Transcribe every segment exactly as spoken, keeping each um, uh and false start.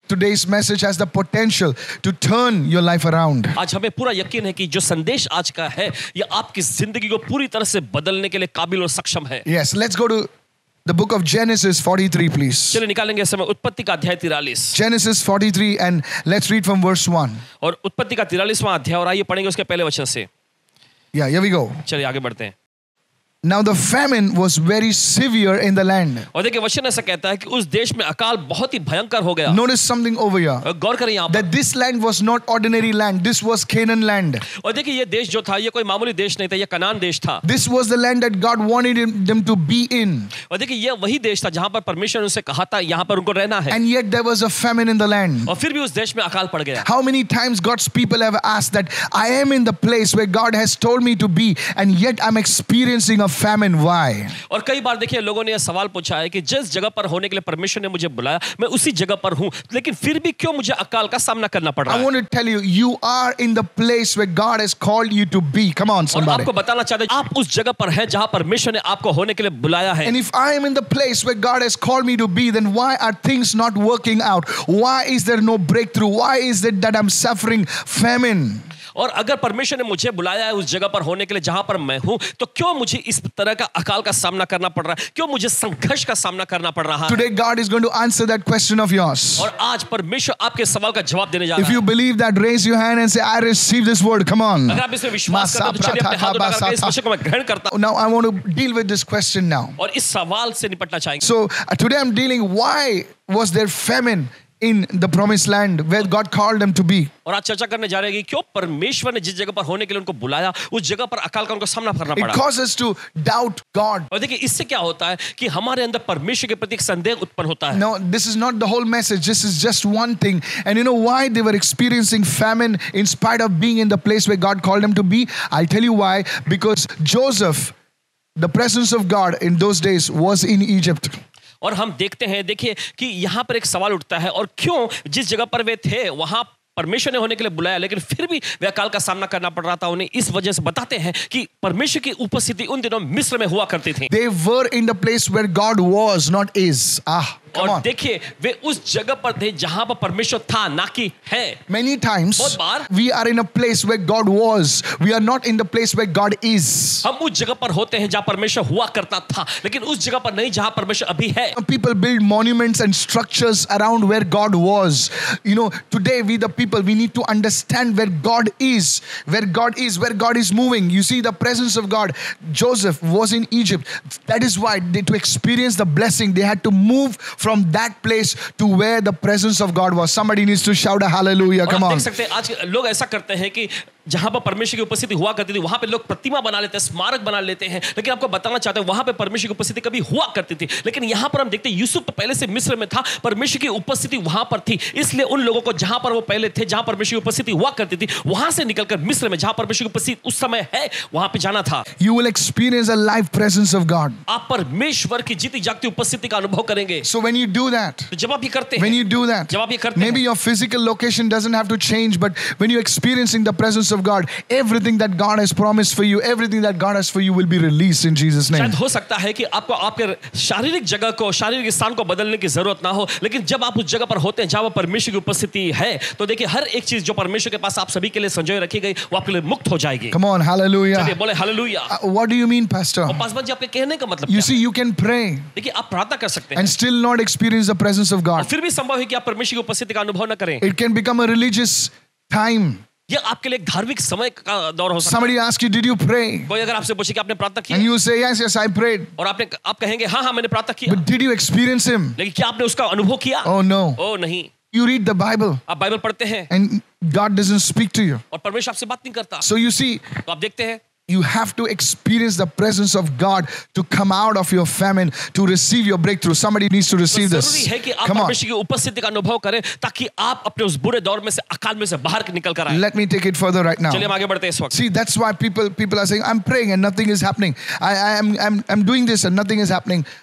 Today's message has the potential to turn your life around. आज हमें पूरा यकीन है कि जो संदेश आज का है ये आपकी जिंदगी को पूरी तरह से बदलने के लिए काबिल और सक्षम है. Yes, let's go to the book of Genesis forty-three, please. चलिए निकालेंगे इस समय उत्पत्ति का अध्याय तिरालीस. Genesis forty-three, and let's read from verse one. और उत्पत्ति का तिरालीसवां अध्याय और आइए पढ़ेंगे उसके पहले वचन से. Yeah, here we go. चलिए आगे बढ़ते हैं. Now the famine was very severe in the land. और देखिए वचन ऐसा कहता है कि उस देश में अकाल बहुत ही भयंकर हो गया. Notice something over here. गौर करें यहाँ पर. That this land was not ordinary land. This was Canaan land. और देखिए ये देश जो था ये कोई मामूली देश नहीं था, ये कनान देश था. This was the land that God wanted them to be in. और देखिए ये वही देश था जहाँ पर परमेश्वर ने उनसे कहा था यहाँ पर उनको रहना है. And yet there was a famine in the land. और फिर भी उस देश में अकाल पड़ गया. How many times God's people have asked that I am in the place where God has told me to be, and yet I'm experiencing a famine. Why? और कई बार देखिए लोगों ने यह सवाल पूछा है कि जिस जगह पर होने के लिए परमेश्वर ने मुझे बुलाया मैं उसी जगह पर हूं, लेकिन फिर भी क्यों मुझे अकाल का सामना करना पड़ रहा है. I want to tell you, you are in the place where God has called you to be. Come on, somebody. और आपको बताना चाहते हैं आप उस जगह पर हैं जहां परमेश्वर ने आपको होने के लिए बुलाया है. And if I am in the place where God has called me to be, then why are things not working out? Why is there no breakthrough? Why is it that I'm suffering famine? और अगर परमेश्वर ने मुझे बुलाया है उस जगह पर होने के लिए जहां पर मैं हूं, तो क्यों मुझे इस तरह का अकाल का सामना करना पड़ रहा है, क्यों मुझे संघर्ष का सामना करना पड़ रहा है. Today God is going to answer that question of yours. और आज परमेश्वर आपके सवाल का जवाब देने जा रहा है. If you believe that, raise your hand and say, I receive this word. Come on. अगर आप इसमें विश्वास करते हैं तो चलिए अपने हाथ उठाकर इस वचन को मैं ग्रहण करता हूं. Now I want to deal with this question now. और इस सवाल से निपटना चाहेंगे. So uh, today I'm dealing, why was there famine in the promised land where God called them to be? और आज चर्चा करने जा रहे हैं कि क्यों परमेश्वर ने जिस जगह पर होने के लिए उनको बुलाया उस जगह पर अकाल का उनको सामना करना पड़ा. It causes to doubt God. और देखिए इससे क्या होता है कि हमारे अंदर परमेश्वर के प्रति एक संदेह उत्पन्न होता है. No, this is not the whole message. This is just one thing. And you know why they were experiencing famine in spite of being in the place where God called them to be? I'll tell you why. Because Joseph, the presence of God in those days was in Egypt. और हम देखते हैं, देखिए कि यहाँ पर एक सवाल उठता है और क्यों जिस जगह पर वे थे वहां परमेश्वर ने होने के लिए बुलाया लेकिन फिर भी वे अकाल का सामना करना पड़ रहा था उन्हें. इस वजह से बताते हैं कि परमेश्वर की उपस्थिति उन दिनों मिस्र में हुआ करती थी. They were in the place where God was, not is. Ah. Come और on. देखिए वे उस जगह पर थे जहां पर परमेश्वर था ना कि है. Many times बहुत बार we are in a place where God was. We are not in the place where God is. हम उस जगह पर होते हैं जहां परमेश्वर हुआ करता था लेकिन उस जगह पर नहीं जहां परमेश्वर अभी है. People build monuments and structures around where God was. You know, today we the people, we need to understand where God is, where God is, where God is moving. You see the presence of God. Joseph was in Egypt. That is why they, to experience the blessing, they had to move from that place to where the presence of God was. Somebody needs to shout a hallelujah. Come on. देख सकते हैं आज लोग ऐसा करते हैं कि जहां पर परमेश्वर की उपस्थिति हुआ करती थी वहां पे लोग प्रतिमा बना लेते हैं, स्मारक बना लेते हैं, लेकिन आपको बताना चाहते हैं वहां पे परमेश्वर की उपस्थिति कभी हुआ करती थी. लेकिन यहां पर हम देखते हैं यूसुफ तो पहले से मिस्र में था, परमेश्वर की उपस्थिति वहां पर थी, इसलिए उन लोगों को जहां पर वो पहले थे जहां परमेश्वर की उपस्थिति हुआ करती थी वहां से निकलकर मिस्र में जहां परमेश्वर की उपस्थिति उस समय है वहां पे जाना था. You will experience a live presence of God. आप परमेश्वर की जीती जागती उपस्थिति का अनुभव करेंगे. So when you do that, तो जब आप ये करते when हैं, you do that, जब आप ये करते हैं, maybe your physical location doesn't have to change, but when you're experiencing the presence of God, everything that God has promised for you, everything that God has for you will be released in Jesus' name. शायद हो सकता है कि आपको आपके शारीरिक जगह को, शारीरिक स्थान को बदलने की जरूरत ना हो, लेकिन जब आप उस जगह पर होते हैं जहां परमेश्वर की उपस्थिति है तो देखिए हर एक चीज जो परमेश्वर के पास आप सभी के लिए संजोए रखी गई वो आपके लिए मुक्त हो जाएगी. Come on, hallelujah. चलिए बोले hallelujah. Uh, what do you mean, Pastor? और पासवान जी आपके कहने का मतलब You क्या see, you can pray है? देखिए आप प्रार्थना कर सकते हैं and still not experience the presence of और God. फिर भी संभव है कि आप परमेश्वर की उपस्थिति का अनुभव न करें. It can become a religious time. ये आपके लिए एक धार्मिक समय का दौर हो सकता है. Somebody asks you, did you pray? कोई अगर आपसे पूछे कि आपने प्रार्थना की And you say, yes, yes, I prayed. और आपने आप कहेंगे हाँ हाँ मैंने प्रार्थना की, But did you experience Him? लेकिन क्या आपने उसका अनुभव किया? Oh, no. ओ नहीं. You read the Bible आप बाइबल पढ़ते हैं and God doesn't speak to you. और परमेश्वर आपसे बात नहीं करता. So you see, तो आप देखते हैं you have to experience the presence of God to come out of your famine, to receive your breakthrough. Somebody needs to receive तो this. जरूरी है कि आप Come on. परमेश्वर की उपस्थिति का अनुभव करें ताकि आप अपने उस बुरे दौर में से अकाल में से बाहर निकल कर आए. Let me take it further right now. चलिए हम आगे बढ़ते हैं इस वक्त. See, that's why people people are saying, I'm praying and nothing is happening. I, I am I'm, I'm doing this and nothing is happening.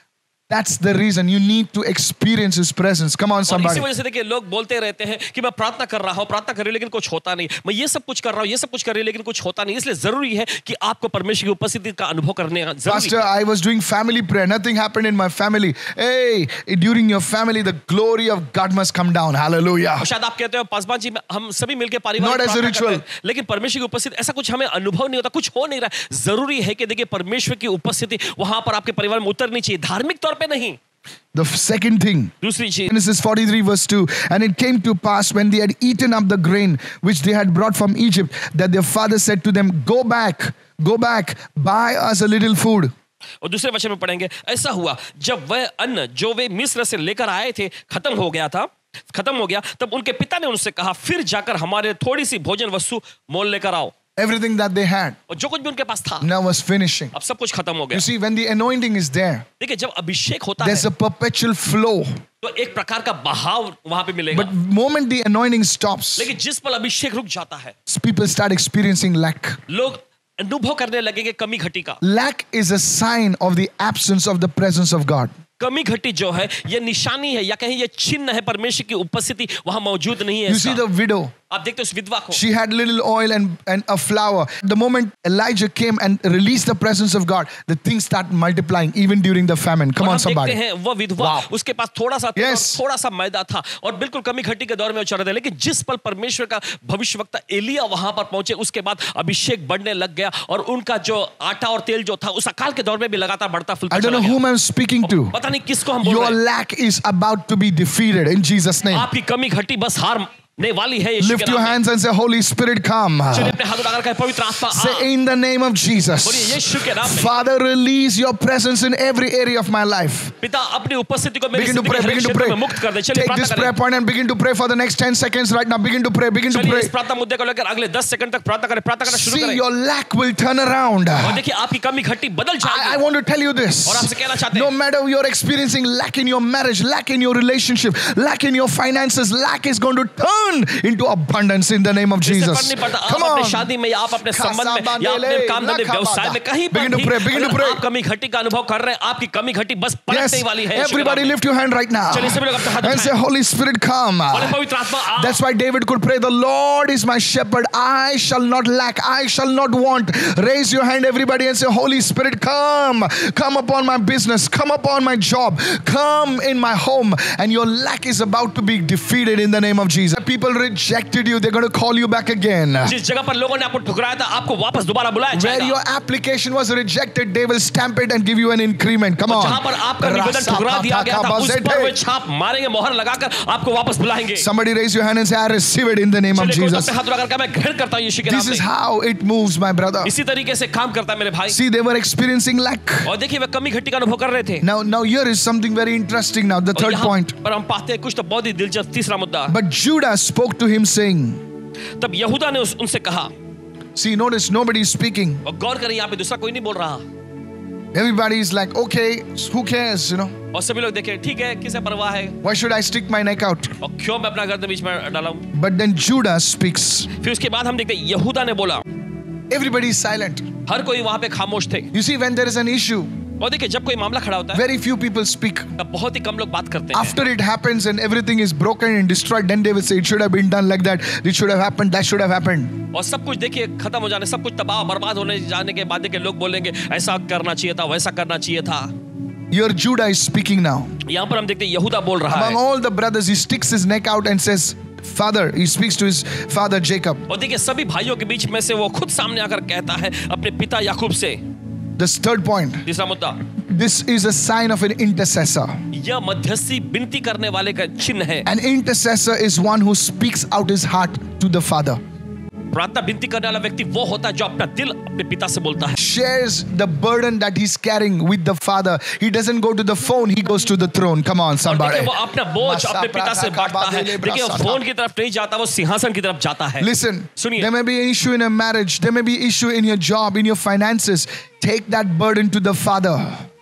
That's the reason you need to experience His presence. Come on, और इसी somebody. वजह से देखिए लोग बोलते रहते हैं कि मैं प्रार्थना कर रहा हूँ प्रार्थना कर रही हूँ लेकिन कुछ होता नहीं, मैं ये सब कुछ कर रहा हूँ ये सब कुछ कर रही हूँ लेकिन कुछ होता नहीं। इसलिए जरूरी है कि आपको परमेश्वर की उपस्थिति का अनुभव करने का जरूरी Pastor, I was doing family prayer. Nothing happened in my family. Hey, during your family, the glory of God must come down. Hallelujah. और शायद आप कहते हो पासवान जी हम सभी मिलकर परिवार Not as a प्रार्थना ritual. करते हैं, लेकिन परमेश्वर की उपस्थिति ऐसा कुछ हमें अनुभव नहीं होता, कुछ हो नहीं रहा। जरूरी है कि देखिए परमेश्वर की उपस्थिति वहां पर आपके परिवार में उतरनी चाहिए, धार्मिक तौर पे नहीं। The second thing, दूसरी चीज Genesis forty-three verse two, and it came to pass when they had eaten up the grain which they had brought from Egypt, that their father said to them, go back, go back, buy us a little food. और दूसरे वचन में पढ़ेंगे, ऐसा हुआ जब वह अन्न जो वे मिस्र से लेकर आए थे खत्म हो गया था खत्म हो गया तब उनके पिता ने उनसे कहा, फिर जाकर हमारे थोड़ी सी भोजन वस्तु मोल लेकर आओ। Everything that they had और जो कुछ भी उनके पास था now was finishing. अब सब कुछ खत्म हो गया। You see, when the anointing is there, देखिए जब अभिषेक होता there's है a perpetual flow. तो एक प्रकार का बहाव वहां पे मिलेगा, But moment the anointing stops, लेकिन जिस पल अभिषेक रुक जाता है people start experiencing lack. लोग अनुभव करने लगेंगे कमी घटी का। Lack is a sign of the absence of the presence of God. कमी घटी जो है ये निशानी है या कहीं ये चिन्ह है परमेश्वर की उपस्थिति वहां मौजूद नहीं है You see इसका। the widow, आप देखते हो उस विधवा को, she had little oil and, and a flour. The moment Elijah came and released the presence of God, the things start multiplying even during the famine. Come और on, हम देखते somebody. हैं वो विधवा Wow. उसके पास थोड़ा सा तेल Yes. और थोड़ा सा मैदा था और बिल्कुल कमी घटी के दौर में वो चल रहे थे, लेकिन जिस पल परमेश्वर का भविष्यवक्ता एलिया वहां पर पहुंचे उसके बाद अभिषेक बढ़ने लग गया और उनका जो आटा और तेल जो था उस अकाल के दौर में भी लगातार बढ़ता फुलता I don't चला know गया। whom I'm speaking to. पता नहीं किसको हम बोल Your रहे हैं। lack is about to be defeated in Jesus' name. आपकी कमी घटी बस हारने वाली है यीशु Lift के your नाम में। hands and say, Holy Spirit, come. चलिए अपने हाथ उठाकर कहें, पवित्र आत्मा आ। Say, in the name of बोलिए Jesus. यीशु के नाम में। Father, release your presence in every area of my life. पिता अपनी उपस्थिति को मेरी Begin to जिंदगी pray, के हर begin to क्षेत्र pray. में मुक्त कर दे। चलिए Take प्रार्थना this prayer करें। point and begin to pray for the next ten seconds right now. Begin to pray, begin to चलिए pray. इस प्रार्थना मुद्दे को लेकर अगले दस सेकंड तक प्रार्थना करें, प्रार्थना करना शुरू See, करें। your lack will turn around. और I, देखिए आपकी कमी घटी बदल I जाएगी। want to tell you this. और आपसे कहना चाहते No हैं matter you're experiencing lack in your marriage, lack in your relationship, lack in your finances, lack is going to turn into abundance in the name of इससे Jesus. फर्क नहीं पड़ता Come आप अपने on. शादी में या आप अपने संबंध में या अपने काम धंधे व्यवसाय में कहीं पर Begin to भी pray, begin to अगर pray. आप कमी घटी का अनुभव कर रहे हैं आपकी कमी घटी बस Yes, पलटने वाली है। यीशु के everybody नाम में। lift your hand right now चलिए सभी लोग अपने हाथ and say, उठाएं। Holy Spirit, come. बोले पवित्र आत्मा आ। That's why David could pray, the Lord is my shepherd, I shall not lack, I shall not want. Raise your hand everybody and say, Holy Spirit, come. Come upon my business, come upon my job, come in my home, and your lack is about to be defeated in the name of Jesus. People rejected you, they're going to call you back again. जिस जगह पर लोगों ने आपको ठुकराया था आपको वापस दोबारा बुलाया Where जाएगा। your application was rejected, they will stamp it and give you an increment. Come on. जहां पर आपका निवेदन ठुकरा दिया गया था उस पर वे छाप मारेंगे, मोहर लगाकर आपको वापस बुलाएंगे। Somebody raise your hand and say, I receive it in the name of चलिए कोई Jesus. अपने हाथ उठाकर कहे, मैं ग्रहण करता हूं यीशु के नाम This is में। how it moves, my brother. इसी तरीके से काम करता है मेरे भाई। See, they were experiencing lack. और देखिए वे कमी घटी का अनुभव कर रहे थे। Now, now here is something very interesting now, the और third यहाँ point. पर हम पाते हैं कुछ तो बहुत ही दिलचस्प तीसरा मुद्दा। But Judah spoke to him saying, तब यहूदा ने उस, उनसे कहा, see, notice nobody is speaking. और गौर करें यहाँ पे दूसरा कोई नहीं बोल रहा Everybody is like, okay, who cares, you know? और सभी लोग देखें ठीक है किसे परवाह है Why should I stick my neck out? और क्यों मैं अपना गर्दन बीच में डाला हूं। But then Judah speaks. फिर उसके बाद हम देखते हैं यहूदा ने बोला। Everybody is silent. हर कोई वहां पे खामोश थे। You see, when there is an issue, और देखिए जब कोई मामला खड़ा होता है very few people speak. तब बहुत ही कम लोग बात करते हैं। After it happens and everything is broken and destroyed, then they will say, it should have been done like that. It should have happened. That should have happened. और सब कुछ देखिए खत्म हो जाने, सब कुछ तबाह बर्बाद होने जाने के बाद देखिए लोग बोलेंगे ऐसा करना चाहिए था, वैसा करना चाहिए था। Your Judah is speaking now. यहाँ पर हम देखते हैं यहूदा बोल रहा Among है। all the brothers, he sticks his neck out and says, Father, he speaks to his father Jacob. और देखिए सभी भाइयों के बीच में से वो खुद सामने आकर कहता है अपने पिता याकूब से। This third point. तीसरा मुद्दा, This is a sign of an intercessor. यह मध्यस्थी विनती करने वाले का चिन्ह है। An intercessor is one who speaks out his heart to the Father. प्रार्थना विनती करने वाला व्यक्ति वो होता है जो अपना दिल अपने पिता से बोलता है। Shares the burden that he's carrying with the Father. He doesn't go to the phone, he goes to the throne. Come on, और somebody. देखिए वो अपना बोझ अपने पिता से बांटता है। देखिए वो फोन की तरफ नहीं जाता, वो सिंहासन की तरफ जाता है। Listen, सुनिए। there may be an issue in a marriage, there may be issue in your job, in your finances. Take that burden to the Father.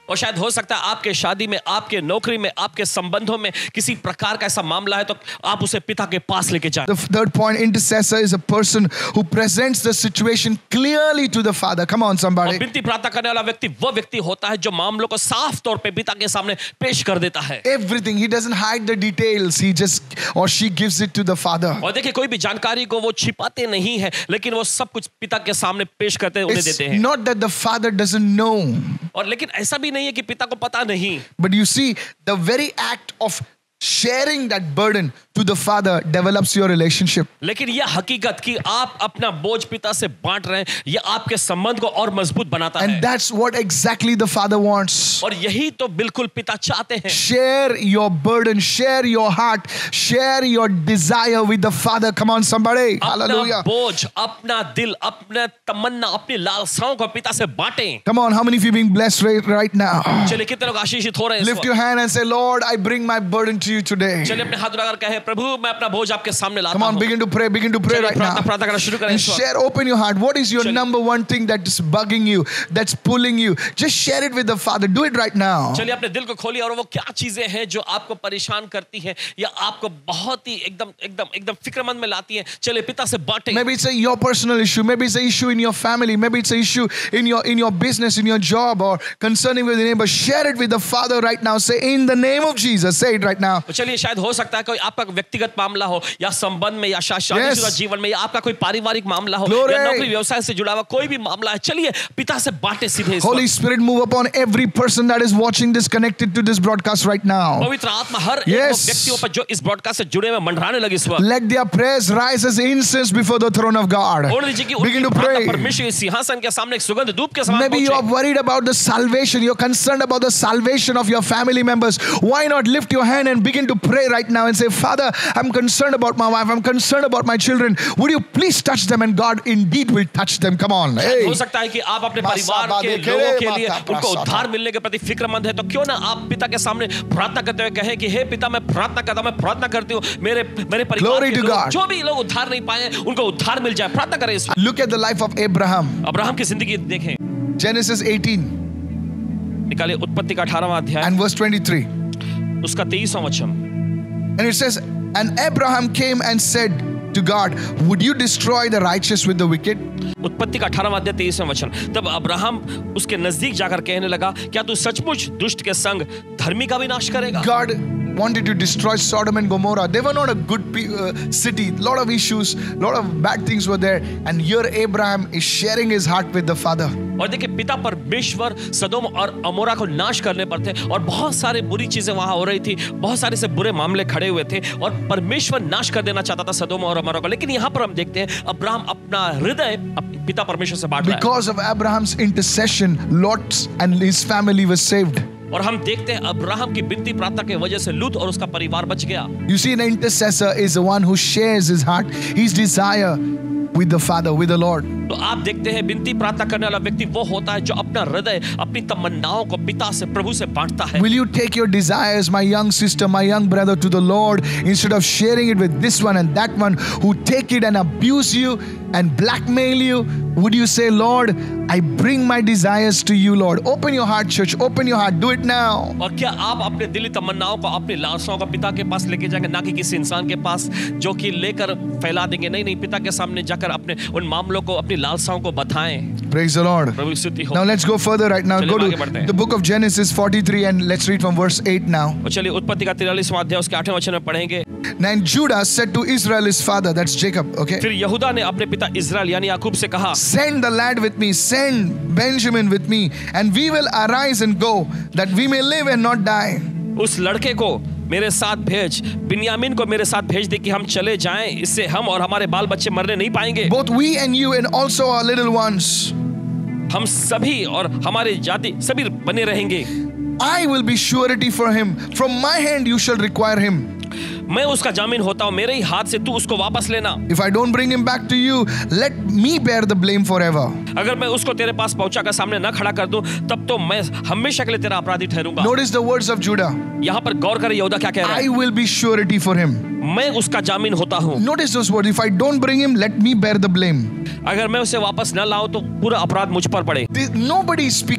और शायद हो सकता है आपके शादी में, आपके नौकरी में, आपके संबंधों में किसी प्रकार का ऐसा मामला है तो आप उसे पिता के पास लेके जाएं। The third point, intercessor is a person who presents the situation clearly to the Father. Come on, और somebody. विनती प्रार्थना करने वाला व्यक्ति वो व्यक्ति होता है जो मामलों को साफ तौर पे पिता के सामने पेश कर देता है। Everything. He doesn't hide the details. He just or she gives it to the Father. और देखिए कोई भी जानकारी को वो छिपाते नहीं है, लेकिन वो सब कुछ पिता के सामने पेश करते उन्हें It's देते हैं। not that the Father doesn't know, और लेकिन ऐसा भी नहीं है कि पिता को पता नहीं। but you see, the very act of sharing that burden to the Father develops your relationship. लेकिन यह हकीकत कि आप अपना बोझ पिता से बांट रहे हैं, यह आपके संबंध को और मजबूत बनाता And है। that's what exactly the Father wants. और यही तो बिल्कुल पिता चाहते हैं। Share your burden, share your heart, share your desire with the Father. Come on, somebody. अपना Hallelujah. बोझ, अपना दिल, अपना तमन्ना, अपनी लालसाओं को पिता से बांटें। Come on, how many of you being blessed right, right now? चलिए कितने लोग आशीषित हो रहे हैं इस Lift वक्त? your hand and say, Lord, I bring my burden to you today. चलिए अपने हाथ उठाकर कहें, प्रभु मैं अपना बोझ आपके सामने लाता Come on, हूं। begin to pray, begin to pray चलिए right now. प्रार्थना प्रार्थना करना शुरू करें And इस वक्त। share, open your heart. What is your चलिए। number one thing that is bugging you, that's pulling you? Just share it with the Father. Do it right now. चलिए अपने दिल को खोलिए और वो क्या चीजें हैं जो आपको परेशान करती हैं या आपको बहुत ही एकदम एकदम एकदम फिक्रमंद में लाती हैं। चलिए पिता से बांटें। Maybe it's a, your personal issue. Maybe it's an issue in your family. Maybe it's an issue in your in your business, in your job, or concerning with your neighbor. Share it with the Father right now. Say, in the name of Jesus. Say it right now. तो चलिए शायद हो सकता है कोई आपका व्यक्तिगत मामला हो या संबंध में या शा- शादीशुदा Yes. जीवन में या आपका कोई पारिवारिक मामला हो Glory. या नौकरी व्यवसाय से जुड़ा हुआ कोई भी मामला है, चलिए पिता से बांटे सीधे इस Holy वक्त। Spirit, move upon every person that is watching this, connected to this broadcast right now. पवित्र आत्मा हर एक Yes. वो व्यक्तियों पर जो इस ब्रॉडकास्ट से जुड़े हुए मंडराने लगे इस वक्त। Let their prayers rise as incense before the throne of God. और दीजिए कि Begin उनकी to प्रार्थना pray. परमेश्वर के सिंहासन के सामने एक सुगंध धूप के समान Maybe you are पहुंचे। worried about the salvation. You're concerned about the salvation of your family members. Why not lift your hand and begin to pray right now and say, Father, I'm concerned about my wife. I'm concerned about my children. Would you please touch them? And God indeed will touch them. Come on. Hey. हो सकता है कि आप अपने मासा परिवार के बादे लोगों केरे के लिए माता उनको प्रासादा। उद्धार मिलने के प्रति फिक्रमंद है, तो क्यों ना आप पिता के सामने प्रार्थना करते हुए कहें कि हे पिता, मैं प्रार्थना करता हूं, मैं प्रार्थना करती हूँ मेरे मेरे परिवार Glory के to लोग God. जो भी लोग उद्धार नहीं पाए हैं, उनको उद्धार मिल जाए। प्रार्थना करें इस वक्त। Look at the life of Abraham. Abraham की जिंदगी देखें। Genesis eighteen निकालिए उत्पत्ति का अठारहवां अध्याय and verse twenty-three. उसका तेईसवां वचन। And it says, and Abraham came and said to God, would you destroy the righteous with the wicked? उत्पत्ति का अठारहवां अध्याय तेईसवां वचन। तब अब्राहम उसके नजदीक जाकर कहने लगा, क्या तू सचमुच दुष्ट के संग धर्मी का विनाश करेगा? God wanted to destroy Sodom and Gomorrah. They were not a good pe- uh, city. Lot of issues, lot of bad things were there. And here Abraham is sharing his heart with the Father. और देखिए पिता परमेश्वर सदोम और अमोरा को नाश करने पर थे और बहुत सारी बुरी चीजें वहां हो रही थी, बहुत सारे से बुरे मामले खड़े हुए थे और परमेश्वर नाश कर देना चाहता था सदोम और अमोरा को। लेकिन यहां पर हम देखते हैं अब्राहम अपना हृदय पिता परमेश्वर से बांट रहा है। Because of Abraham's intercession, Lot and his family was saved. और हम देखते हैं अब्राहम की विनती प्रार्थना की वजह से लूत और उसका परिवार बच गया। You see, an intercessor is the one who shares his heart, his desire with the Father, with the Lord. तो आप देखते हैं विनती प्रार्थना करने वाला व्यक्ति वो होता है जो अपना हृदय, अपनी तमन्नाओं को पिता से, प्रभु से बांटता है। Will you take your desires, my young sister, my young brother, to the Lord instead of sharing it with this one and that one who take it and abuse you and blackmail you? Would you say, Lord, I bring my desires to you, Lord? Open your heart, church. Open your heart. Do it now. और क्या आप अपने दिली तमन्नाओं को, अपनी लालसाओं को पिता के पास लेके जाएंगे, ना कि किसी इंसान के पास जो कि लेकर फैला देंगे? नहीं नहीं, पिता के सामने जाकर अपने उन मामलों को, अपनी लालसाओं को बताएं। Praise the Lord. प्रभु की स्तुति हो। Now let's go further right now. चलिए Go आगे बढ़ते to हैं। the book of Genesis forty-three and let's read from verse eight now. और चलिए उत्पत्ति का तिरालीसवां अध्याय उसके आठवें वचन में पढ़ेंगे। And Judah said to Israel his father, that's Jacob, okay? फिर यहूदा ने अपने पिता इस्राएल यानी याकूब से कहा, Send the lad with me, send Benjamin with me, and we will arise and go, that we may live and not die. उस लड़के को मेरे साथ भेज, बिन्यामीन को मेरे साथ भेज दे कि हम चले जाएं, इससे हम और हमारे बाल बच्चे मरने नहीं पाएंगे। Both we and you and also our little ones. हम सभी और हमारे जाति सभी बने रहेंगे। I will be surety for him. From my hand you shall require him. मैं उसका जामीन होता हूं, मेरे ही हाथ से तू उसको वापस लेना। If I don't bring him back to you, let me bear the blame forever. अगर मैं उसको तेरे पास पहुंचा कर सामने न खड़ा कर दूं, तब तो मैं हमेशा के लिए तेरा अपराधी ठहरूंगा। Notice the words of Judah. यहाँ पर गौर करें यहूदा क्या कह रहा I है। will be surety for him. मैं उसका जामीन होता हूँ। Notice those words. If I don't bring him, let me bear the blame. अगर मैं उसे वापस न लाऊं तो पूरा अपराध मुझ पर पड़े। This- Nobody is speaking.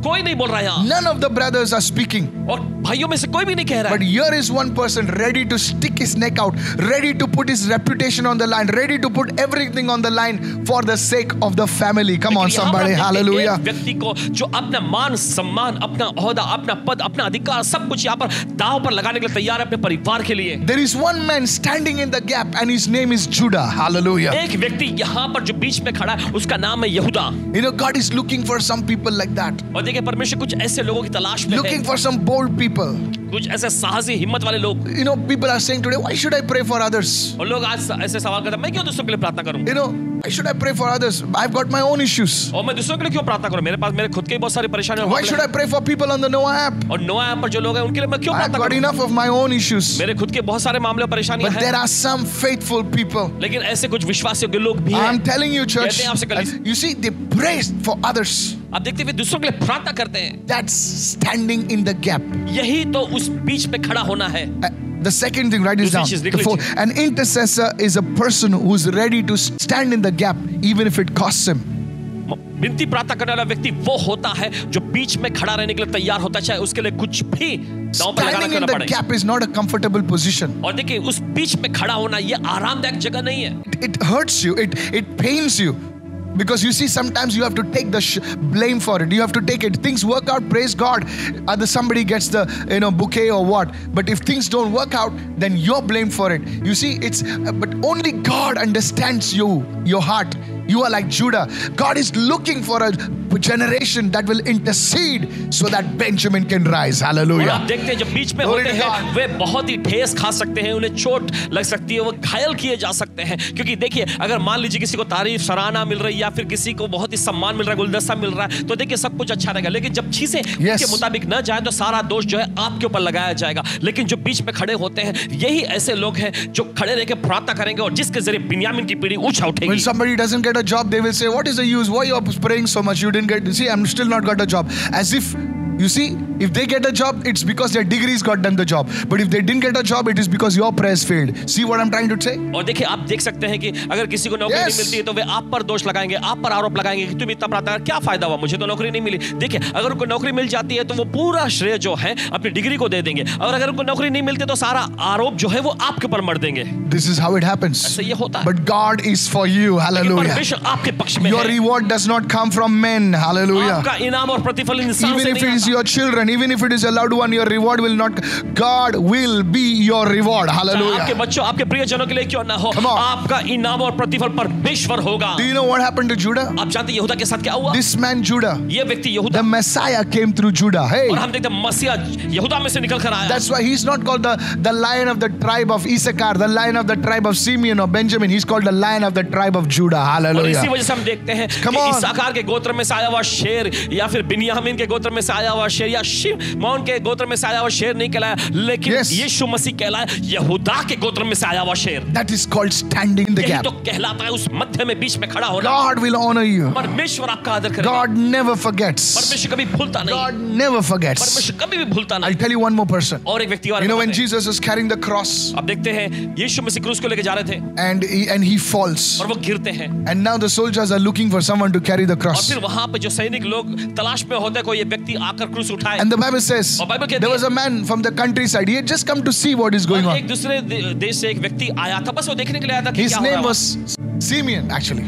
कोई नहीं बोल रहा है यहाँ, None of the brothers are speaking. और भाइयों में से कोई भी नहीं कह रहा But है। here is one person ready to stick his neck out, ready to put his reputation on the line, ready to put everything on the line for the sake of the family. Come on, लेकिन यहाँ पर somebody. हम देखते हैं Hallelujah. एक व्यक्ति को जो अपना मान सम्मान, अपना ओहदा, अपना पद, अपना अधिकार सब कुछ यहाँ पर दांव पर लगाने के लिए तैयार है अपने परिवार के लिए। There is one man standing in the gap and his name is Judah. Hallelujah. एक व्यक्ति यहाँ पर जो बीच में खड़ा है उसका नाम है यहूदा। You know, God is looking for some people like that. और देखिए परमेश्वर कुछ ऐसे लोगों की तलाश में है, Looking for some bold people. कुछ ऐसे साहसी हिम्मत वाले लोग। You know, people are saying today, why should I pray for others? और लोग आज ऐसे सवाल करते हैं, मैं क्यों दूसरों के लिए प्रार्थना करूं? You know, why should I pray for others? I've got my own issues. और मैं दूसरों के लिए क्यों प्रार्थना करूं? मेरे पास मेरे खुद के बहुत सारी परेशानियां Why should I pray for people on the Noah app? और नोआ ऐप पर जो लोग हैं उनके लिए मैं क्यों I've प्रार्थना got करूं? enough of my own issues. मेरे खुद के बहुत सारे मामले और परेशानियां But there हैं, are some faithful people. लेकिन ऐसे कुछ विश्वासियों के लोग भी हैं। I'm telling you, church. कहते हैं आपसे कल- You see, they pray for others. आप देखते हुए दूसरों के लिए प्रार्थना करते हैं, That's standing in the gap. यही तो उस बीच में खड़ा होना है। Uh, The second thing, write this down. दूसरी चीज, The लिख fourth, लीजिए। an intercessor is a person who's ready to stand in the gap, even if it costs him. विनती प्रार्थना करने वाला व्यक्ति वो होता है जो बीच में खड़ा रहने के लिए तैयार होता है, चाहे उसके लिए कुछ भी दांव पर लगाना Standing in करना the पड़े। gap is not a comfortable position. और देखिए उस बीच में खड़ा होना ये आरामदायक जगह नहीं है। It, it hurts you. It it pains you. Because you see, sometimes you have to take the sh- blame for it. You have to take it. Things work out, praise God. Either somebody gets the you know bouquet or what. But if things don't work out, then you're blamed for it. You see, it's uh, but only God understands you, your heart. You are like Judah. God is looking for a generation that will intercede so that Benjamin can rise. और Hallelujah. आप देखते हैं जब बीच में Glory होते to हैं God. वे बहुत ही ठेस खा सकते हैं, उन्हें चोट लग सकती है, वो घायल किए जा सकते हैं। क्योंकि देखिए अगर मान लीजिए किसी को तारीफ सराहना मिल रही है या फिर किसी को बहुत ही सम्मान मिल रहा है, गुलदस्ता मिल रहा है, तो देखिए सब कुछ अच्छा रहेगा। लेकिन जब चीजें Yes. के मुताबिक न जाए तो सारा दोष जो है आपके ऊपर लगाया जाएगा। लेकिन जो बीच में खड़े होते हैं यही ऐसे लोग हैं जो खड़े रह के प्रार्थना करेंगे और जिसके जरिए बिन्यामीन की पीढ़ी ऊंचा When उठेगी। somebody doesn't get a job, they will say, what is the use? Why you are praying so much? You didn't get, see, I'm still not got a job. As if, you see, if they get a job, it's because their degrees got them the job. But if they didn't get a job, it is because your prayers failed. See what I'm trying to say? और देखिए आप देख सकते हैं कि अगर किसी को नौकरी Yes. नहीं मिलती है तो वे आप पर दोष लगाएंगे, आप पर आरोप लगाएंगे कि तुम इतना प्रार्थना कर, क्या फायदा हुआ, मुझे तो नौकरी नहीं मिली। देखिए अगर उनको नौकरी मिल जाती है तो वो पूरा श्रेय जो है अपनी डिग्री को दे देंगे, और अगर उनको नौकरी नहीं मिलती तो सारा आरोप जो है वो आपके ऊपर मर देंगे। This is how it happens. ऐसे ये होता है। But God is for you. लेकिन Hallelujah. परमेश्वर आपके पक्ष में Your है। reward does not come from men. Hallelujah. आपका इनाम और प्रतिफल इंसान Even से if नहीं it is आता। your children, even if it is a loved one, your reward will not. God will be your reward. चाहे आपके Hallelujah. बच्चों, आपके प्रियजनों के लिए क्यों ना हो, Come on. आपका इनाम और प्रतिफल परमेश्वर होगा। Do you know what happened to Judah? आप जानते हैं यहूदा के साथ क्या हुआ? This man Judah, ये व्यक्ति यहूदा, the Messiah came through Judah. Hey, और हम देखते हैं मसीहा यहूदा में से निकल कर आया। that's why he's not called the, the lion of the tribe of Issachar, the lion of the tribe of Simeon or Benjamin. He's called the lion of the tribe of Judah. और इसी Hallelujah. वजह से हम देखते हैं Come कि on. इसाकार के गोत्र में से आया हुआ शेर या फिर बिन्यामीन के गोत्र में से आया हुआ शेर या शिमोन के गोत्र में से आया हुआ शेर नहीं कहलाया, लेकिन Yes. यीशु मसीह कहलाया यहूदा के गोत्र में से आया हुआ शेर। That is called standing in the यही gap. तो कहलाता है उस मध्य में बीच में खड़ा होना। God will honor you. परमेश्वर आपका आदर करेगा। God never forgets. परमेश्वर कभी भूलता नहीं। God never forgets. परमेश्वर कभी भी भूलता I'll नहीं। tell you one more person. और एक व्यक्ति और You know when बताते हैं। Jesus was carrying the cross अब देखते हैं यीशु मसीह क्रूस को लेके जा रहे थे and he, and he falls. और वो गिरते हैं, And now the soldiers are looking for someone to carry the और cross. फिर वहां पे जो सैनिक लोग तलाश में होते हैं कोई ये व्यक्ति आकर क्रूस उठाए। And the Bible says और बाइबल कहती there है, was a man from the countryside. He had just come to see what is going और on. एक दूसरे दे- देश से एक व्यक्ति आया था, बस वो देखने के लिए आया था कि His क्या हो रहा name है। was Simeon actually.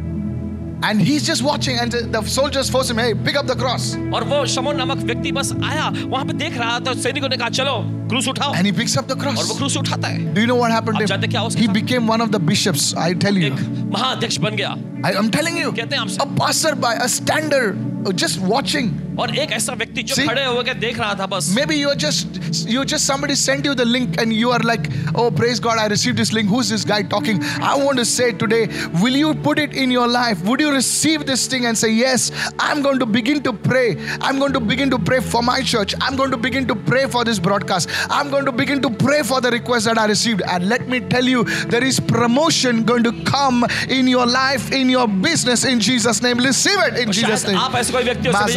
And he's just watching and the soldiers force him, hey, pick up the cross. और वो शमौन नामक व्यक्ति बस आया वहां पे देख रहा था, सैनिकों ने कहा चलो क्रूस उठाओ, And he picks up the और वो cross. क्रूस उठाता है। Do you know what happened आप to जानते क्या him? उसके He साथ? became one of the bishops, I tell you. एक महाअध्यक्ष बन गया। I, I'm telling you, कहते हैं आपसे। a passerby, a stander, just watching. और एक ऐसा व्यक्ति जो See? खड़े होकर देख रहा था बस। Maybe you're just, you just somebody sent you the link and you are like, oh, praise God, I received this link. Who's this guy talking? I want to say today, will you put it in your life? Would you receive this thing and say, yes, I'm going to begin to pray. I'm going to begin to pray for my church. I'm going to begin to pray for this broadcast. I'm going to begin to pray for the request that I received. And let me tell you, there is promotion going to come in your life, in your business, in Jesus' name. Receive it in Jesus' शायद name. आप ऐसे कोई व्यक्ति हो सकते हैं जो share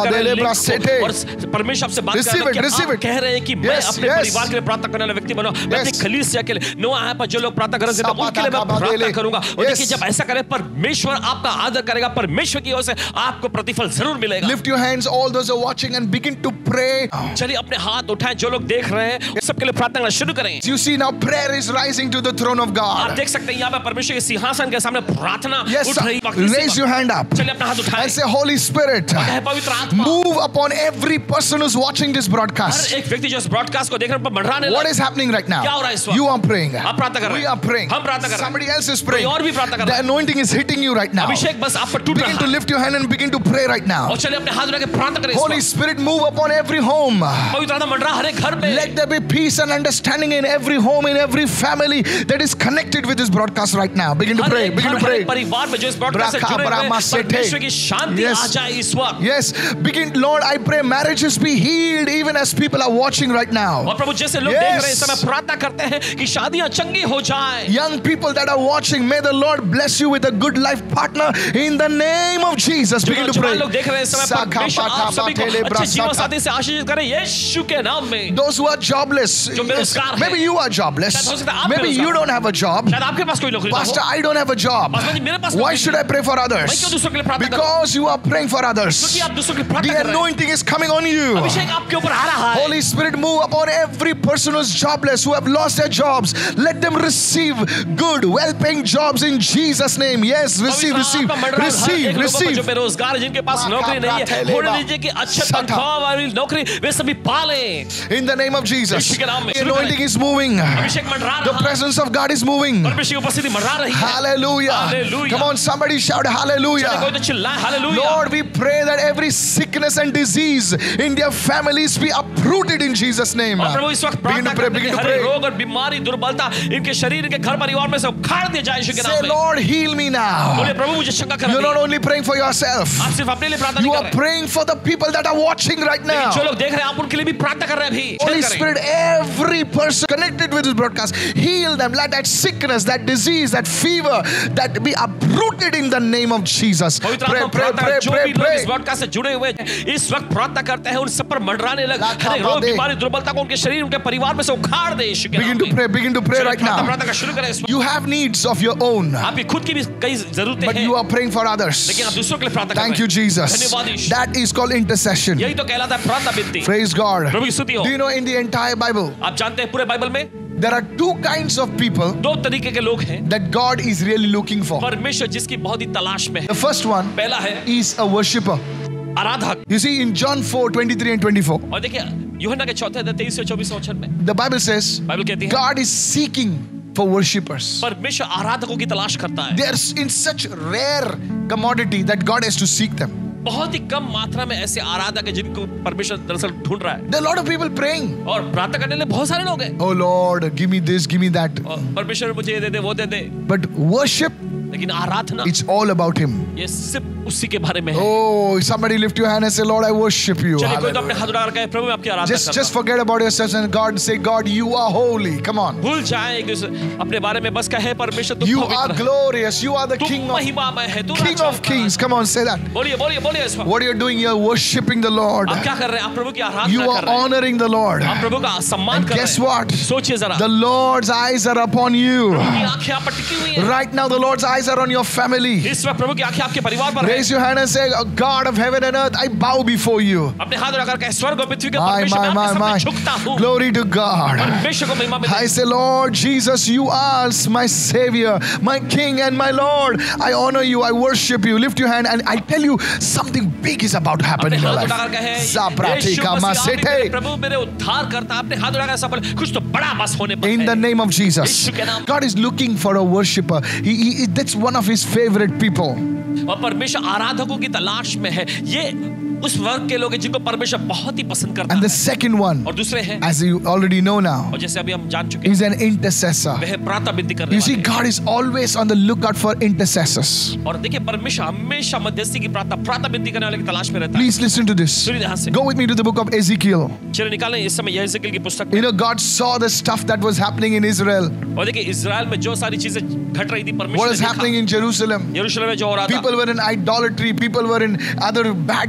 कर रहे हैं Yes, लिंक को, और परमेश्वर आपसे बात कर Receive रहे it, हैं कि receive आप it. कह रहे हैं कि मैं Yes, अपने yes. परिवार के लिए प्रार्थना करने वाला व्यक्ति बनो, मैं अपनी Yes. कलीसिया के लिए नो यहाँ पर जो लोग प्रार्थना कर रहे हैं उनके लिए मैं प्रार्थना करूंगा। और देखिए जब ऐसा करें परमेश्वर आपका आदर करेगा, परमेश्वर की ओर से आपको प्रतिफल जरूर मिलेगा। Lift your hands, all those who are watching, and begin to pray. चलिए अपने हाथ उठाएं, जो लोग देख रहे हैं सबके लिए प्रार्थना करना शुरू करें। You see now prayer is rising to the throne of आप God. देख सकते हैं यहाँ पे परमेश्वर के सिंहासन के सामने प्रार्थना Yes, उठ रही sir. Raise your hand up चलिए अपना हाथ उठाएं and say, Holy Spirit, है पवित्र आत्मा move upon every person who's watching this her broadcast. एक व्यक्ति जो इस ब्रॉडकास्ट को देख रहे हैं पर मंडराने What लगे। is happening right क्या now? हो रहा है इस वक्त? You are praying. आप प्रार्थना कर रहे We हैं। are praying. हम प्रार्थना कर रहे हैं। Somebody else is कोई praying. और भी प्रार्थना कर The रहा है। anointing is hitting you right now. अभिषेक बस आप पर टूट Begin to रहा है। lift your hand and begin to pray right now. और चलिए अपने हाथ उठा के प्रार्थना करें इस Holy वक्त। Spirit, move upon every home. पवित्र आत्मा मंडरा हर एक घर में। Let there be peace and understanding in every home, in every family that is connected with this broadcast right now. Begin to her pray. एक Begin घर, to her pray. एक परिवार में जो इस ब्रॉडकास्ट से Braka जुड़े हुए Brahma हैं, Sete. परमेश्वर की शांति Yes. आ जाए इस वक्त। Yes, begin, Lord. I pray marriages be healed even as people are watching right now. और प्रभु जैसे लोग Yes. देख रहे हैं इस समय प्रार्थना करते हैं कि शादियां चंगी हो जाए। Young people that are watching, may the Lord bless you with a good life partner in the name of Jesus. जो Begin to pray. नौजवान लोग देख रहे हैं इस समय Saka परमेश्वर आप Paka सभी को Batele अच्छे जीवन Brasaka. साथी से आशीषित करे यीशु के नाम में। Those who are jobless, जो बेरोजगार maybe हैं। you are jobless. शायद हो सकता है आप Maybe बेरोजगार you don't have a job. शायद आपके पास कोई नौकरी ना Pastor, हो। I don't have a job. Pastor ji, मेरे पास Why नौकरी should नहीं I pray for मैं क्यों others? दूसरों के लिए प्रार्थना करूं? Because you are praying for others. क्योंकि आप दूसरों के लिए प्रार्थना The कर रहे हैं। anointing is coming on you. अभिषेक आपके ऊपर आ रहा है। Holy Spirit, move upon every person who's jobless, who have lost their jobs. Let them receive good, well-paying jobs in Jesus' name. Yes, receive, पवित्र receive, आत्मा मंडरा हर receive, एक लोगों पर receive. जो बेरोजगार है, जिनके पास Baka नौकरी नहीं है, Bratele होने Ba. दीजिए कि अच्छे Sata. तनख्वाह वाली नौकरी वे सभी पालें। In the name of Jesus, यीशु के नाम में the शुरू anointing करें। is moving. अभिषेक मंडरा The रहा है। presence of God is moving. परमेश्वर की उपस्थिति मंडरा रही है। Hallelujah. Hallelujah. Come on, somebody shout चलिए कोई hallelujah. तो चिल्लाए hallelujah. Lord, we pray that every sickness and disease in their families be uprooted in Jesus' name. और प्रभु इस वक्त Begin प्रार्थना to pray, करते हैं begin कि to हर एक pray. रोग और बीमारी दुर्बलता इनके शरीर के घर परिवार में से उखाड़ दिया जाए यीशु के Say, नाम में। Lord, heal me now. बोलिए प्रभु मुझे शंका करा You're not the. only praying for yourself, आप सिर्फ अपने लिए प्रार्थना you नहीं are कर रहे हैं, praying for the people that are watching right लेकिन now. जो लोग देख रहे हैं आप उनके लिए भी प्रार्थना कर रहे हैं अभी। Holy शेयर करें। Spirit, every person connected with this broadcast, heal them. Let that sickness, that disease, that fever, that be uprooted in the name of Jesus. Pray, पवित्र pray, आत्मा pray, प्रार्थना जो pray, भी लोग इस pray. ब्रॉडकास्ट से जुड़े हुए हैं इस वक्त प्रार्थना करते हैं उन सब पर मंडराने लग लाखा हर एक रोग बादे। बीमारी दुर्बलता को उनके शरीर उनके परिवार में से उखाड़ दे यीशु के Begin नाम to में। pray, begin to pray चलिए right प्रार्थना now. प्रार्थना का शुरू करें इस वक्त। You have needs of your own, आपकी खुद की भी कई जरूरतें but हैं you are praying for others. लेकिन आप दूसरों के लिए प्रार्थना कर Thank रहे you, हैं। Jesus. धन्यवाद यीशु। That is called intercession. यही तो कहलाता है प्रार्थना विनती। Praise God. प्रभु की स्तुति हो। Do you know in the entire Bible, आप जानते हैं पूरे बाइबल में there are two kinds of people दो तरीके के लोग हैं that God is really looking for. परमेश्वर जिसकी बहुत ही तलाश में है। The first one पहला है is a worshipper. आराधक। You see in John four twenty-three and twenty-four, और देखिए यूहन्ना के चौथे अध्याय तेईस से चौबीस वचन में the Bible says बाइबल कहती है God is seeking for worshippers. परमेश्वर आराधकों की तलाश करता है। They are in such rare commodity that God has to seek them. बहुत ही कम मात्रा में ऐसे आराधक है जिनको परमेश्वर दरअसल ढूंढ रहा है There are a lot of people praying. और प्रार्थना करने के लिए बहुत सारे लोग हैं। Oh Lord, give me this, give me that. और परमेश्वर मुझे ये दे दे वो दे दे, But worship, लेकिन आराधना it's all about Him. ये सिर्फ उसी के बारे में है। Oh, somebody lift your hand and say, Lord, I worship you. चलिए कोई तो अपने Hallelujah. हाथ उठाकर कहे प्रभु मैं आपकी आराधना Just, करता just हूं। forget about yourselves and God say, God, you are holy. Come on. भूल जाए एक दूसरे अपने बारे में बस कहे परमेश्वर तुम You are पवित्र है, glorious. You are the तुम King of महिमामय है, तू King राजा of का Kings. Come on, say that. राजा। बोलिए बोलिए बोलिए इस वक्त। What are you doing? You're worshiping the Lord. आप क्या कर रहे हैं? आप प्रभु की आराधना You कर are रहे हैं। honoring the Lord. आप प्रभु का सम्मान And कर रहे guess हैं। what? सोचिए जरा, The Lord's eyes are upon you. प्रभु की आंखें आप पर टिकी हुई हैं। Right now, the Lord's eyes are on your family. इस वक्त प्रभु की आंखें आपके परिवार पर हैं। Raise your hand and say, God of heaven and earth, I bow before you. अपने हाथ उठाकर कहे स्वर्ग और पृथ्वी के My, परमेश्वर my, मैं my, आपके my. सामने झुकता हूँ। Glory to God. परमेश्वर को महिमा मिले। I say, Lord Jesus, you are my Savior, my King and my Lord. I honor you. I worship you. Lift your hand and I tell you, something big is about to happen अपने in your हाथ life. उठाकर कहे Zaprati यीशु kama मसीह, आप ही sete. मेरे प्रभु मेरे उद्धार करता। अपने हाथ उठाकर ऐसा बोले कुछ तो बड़ा बस होने पर In the है। name of Jesus. यीशु के नाम। God is looking for a worshipper. He, he, that's one of his favorite people. और परमेश्वर आराधकों की तलाश में है। ये उस वर्ग के लोग हैं जिनको परमेश्वर बहुत ही पसंद करता And the है। second one, और दूसरे हैं, as you already know now, और जैसे अभी हम जान चुके हैं, is an intercessor. वह प्रार्थना विनती करने You see, वाले हैं। God is always on the lookout for intercessors. और देखिए परमेश्वर हमेशा मध्यस्थी की प्रार्थना प्रार्थना विनती करने वाले की तलाश में रहता है। Please listen to this. सुनिए ध्यान से। Go with me to the book of Ezekiel. चलिए निकालें इस समय यहेजकेल की पुस्तक। You know, God saw the stuff that was happening in Israel. और देखिए इजराइल में जो सारी चीजें घट रही थी What परमेश्वर is ने happening देखा। in Jerusalem? यरूशलेम में जो हो रहा था, People were in idolatry. People were in other bad things.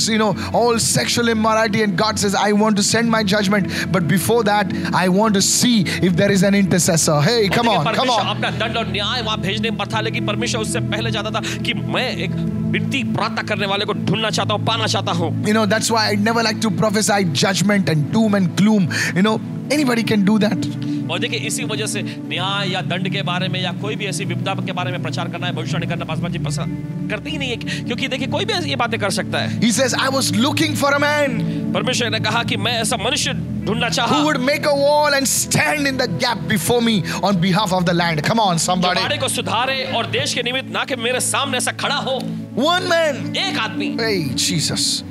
you know, all sexual immorality, and God says, I want to send my judgment. But before that, I want to see if there is an intercessor. Hey, come on, come on. अपना दंड और न्याय वहां भेजने पर था, लेकिन परमेश्वर उससे पहले चाहता था कि मैं एक विनती प्रार्थना करने वाले को ढूंढना चाहता हूं, पाना चाहता हूं. You know, that's why I never like to prophesy judgment and doom and gloom. You know, anybody can do that. और देखिए इसी वजह से न्याय या दंड के बारे में या कोई भी ऐसी विपदा के बारे में प्रचार करना है, भविष्यवाणी करना पासवान जी पसंद करते ही नहीं है, क्योंकि देखिए कोई भी ये बातें कर सकता है. He says, I was looking for a man. परमेश्वर ने कहा कि मैं ऐसा मनुष्य ढूंढना चाहा who would make a wall and stand in the gap before me on behalf of the land. Come on, somebody. जो को सुधारे और देश के निमित्त ना कि मेरे सामने ऐसा खड़ा हो. One man. एक आदमी. Hey, Jesus.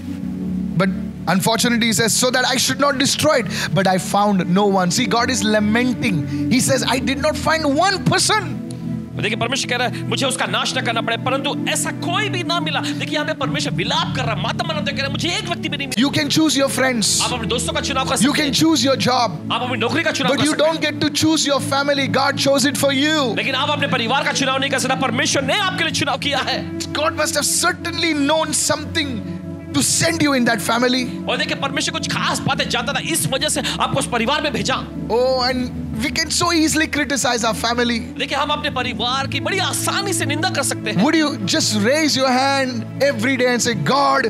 But unfortunately, he says, so that I should not destroy it. But I found no one. See, God is lamenting. He says, I did not find one person. देखिए परमेश्वर कह रहा है मुझे उसका नाश न करना पड़े, परंतु ऐसा कोई भी ना मिला. देखिए यहाँ पे परमेश्वर विलाप कर रहा है, मातम मनाते कह रहा है मुझे एक व्यक्ति भी नहीं मिला. You can choose your friends. आप अपने दोस्तों का चुनाव कर सकते हैं. You can choose your job. आप अपनी नौकरी का चुनाव कर सकते हैं. But you don't get to choose your family. God chose it for you. लेकिन आप अपने परिवार का चुनाव नहीं कर सकते, परमेश्वर ने आपके लिए चुनाव किया है. God must have certainly known something to send you in that family. और देखिए परमेश्वर कुछ खास बातें जानता था, इस वजह से आपको उस परिवार में भेजा. Oh, and we can so easily criticize our family. देखिए हम अपने परिवार की बड़ी आसानी से निंदा कर सकते हैं. Would you just raise your hand every day and say, God,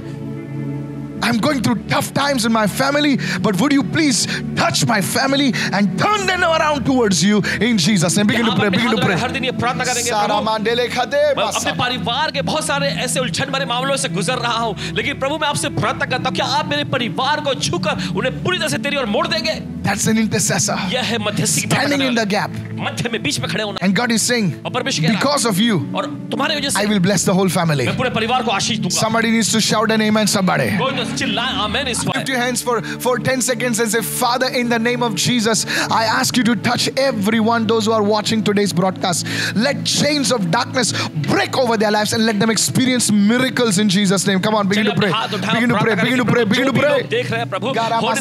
I'm going through tough times in my family, but would you please touch my family and turn them around towards you in Jesus' name. Begin to pray, begin to pray. हर दिन ये प्रार्थना करेंगे, प्रभु मैं अपने परिवार के बहुत सारे ऐसे उलझन भरे मामलों से गुजर रहा हूँ, लेकिन प्रभु मैं आपसे प्रार्थना करता हूँ क्या आप मेरे परिवार को छूकर उन्हें पूरी तरह से तेरी ओर मोड़ देंगे. That's an intercessor. यह है मध्यस्थी, standing in the gap. मध्य में बीच में खड़े होना. And God is saying, because of you, और तुम्हारी वजह से I will bless the whole family. मैं पूरे परिवार को आशीष दूंगा. Somebody needs to shout an amen. Somebody. Lift your hands for, for ten seconds and say, Father, in the name of Jesus, I ask you to touch everyone, those who are watching today's broadcast. Let chains of darkness break over their lives and let them experience miracles in Jesus' name. Come on, begin to pray. Begin to pray, begin to pray, begin to pray. देख रहे हैं प्रभु,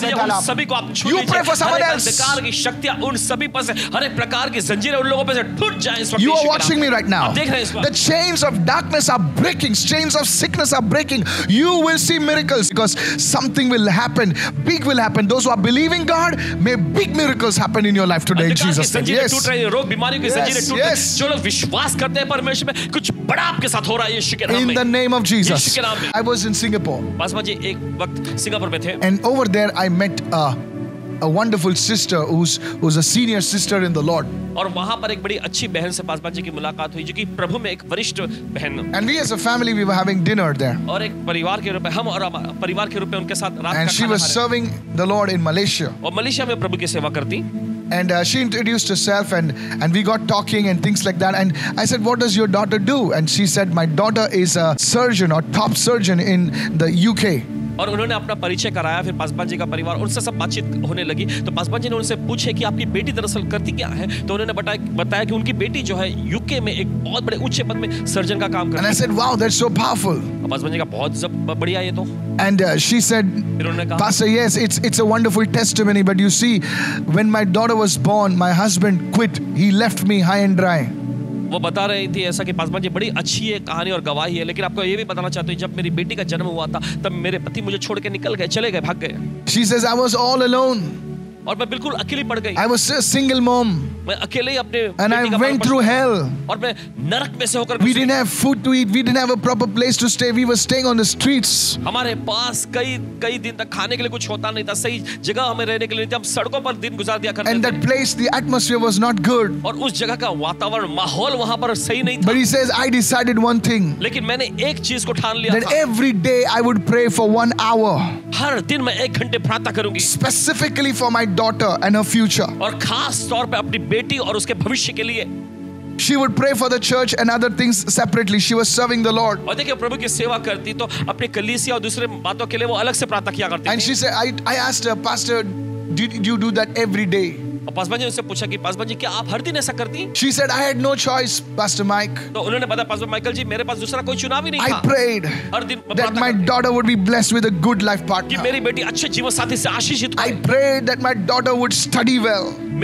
सभी को आप छू लीजिए. You pray for someone else. अंधकार की शक्तियां उन सभी पर से, हर एक प्रकार की जंजीरें उन लोगों पर से टूट जाएं इस वक्त. You are watching me right now. आप देख रहे हैं इस वक्त. The chains of darkness are breaking. Chains of sickness are breaking. You will see miracles because something will happen. Big will happen. Those who are believing God, may big miracles happen in your life today in Jesus' name. Yes. टूट रही है, रोग बीमारियों की जंजीरें टूट रही हैं. जो लोग विश्वास करते हैं परमेश्वर में, कुछ बड़ा आपके साथ हो रहा है यीशु के नाम में. In the name of Jesus. यीशु के नाम में. I was in Singapore. Paswan ji एक वक्त सिंगापुर में थे. And over there I met a a wonderful sister who's who's a senior sister in the Lord. और वहां पर एक बड़ी अच्छी बहन से पासवान जी की मुलाकात हुई जो कि प्रभु में एक वरिष्ठ बहन. And we as a family we were having dinner there. और एक परिवार के रूप में हम और परिवार के रूप में उनके साथ रात का खाना. And she was serving the Lord in Malaysia. और मलेशिया में प्रभु की सेवा करती. And uh, she introduced herself and and we got talking and things like that. And I said, what does your daughter do? And she said, my daughter is a surgeon or top surgeon in the U K. और उन्होंने अपना परिचय कराया. फिर पासवान जी का परिवार उनसे सब बातचीत होने लगी. तो पासवान जी ने उनसे पूछे कि आपकी बेटी दरअसल करती क्या है. तो उन्होंने बताया बताया कि उनकी बेटी जो है यूके में एक बहुत बड़े ऊंचे पद में सर्जन का काम करती है. And I said, wow, that's so powerful. Paswan ji का बहुत बढ़िया ये तो. And uh, she said, Pastor, yes, it's it's a wonderful testimony. But you see, when my daughter was born, my husband quit. He left me high and dry. वो बता रही थी ऐसा कि पासवान जी बड़ी अच्छी है कहानी और गवाही है, लेकिन आपको ये भी बताना चाहती हूँ जब मेरी बेटी का जन्म हुआ था तब मेरे पति मुझे छोड़ के निकल गए, चले गए, भाग गए. She says, I was all alone. और मैं बिल्कुल अकेली पड़ गई. I was a single mom. मैं अकेले ही अपने And I went through hell. और मैं नरक में से होकर We didn't have food to eat. We didn't have a proper place to stay. We were staying on the streets. हमारे पास कई कई दिन तक खाने के लिए कुछ होता नहीं था, सही जगह हमें रहने के लिए नहीं थी. हम सड़कों पर दिन गुजार दिया करते थे. And that place, the atmosphere was not good. और उस जगह का वातावरण, माहौल वहां पर सही नहीं था. But he says, I decided one thing. लेकिन मैंने एक चीज को ठान लिया that था. every day I would pray for one hour. हर दिन मैं एक घंटे प्रार्थना करूंगी. Specifically for my daughter and her future. और खास तौर पे अपनी बेटी और उसके भविष्य के लिए. She would pray for the church and other things separately. She was serving the Lord. और देखिए प्रभु की सेवा करती तो अपने कलीसिया और दूसरे बातों के लिए वो अलग से प्रार्थना किया करती. And she said, I I asked her, Pastor, did you do that every day? और पासवान जी ने उससे पूछा कि पासवान जी क्या आप हर दिन ऐसा करती? She said, I had no choice, Pastor Mike. तो उन्होंने बताया पासवान माइकल जी मेरे पास दूसरा कोई चुनाव ही नहीं था. I prayed हर दिन that my daughter would be blessed with a good life partner. कि मेरी बेटी अच्छे जीवन साथी से आशीषित हो. I prayed that my daughter would study well. मेरी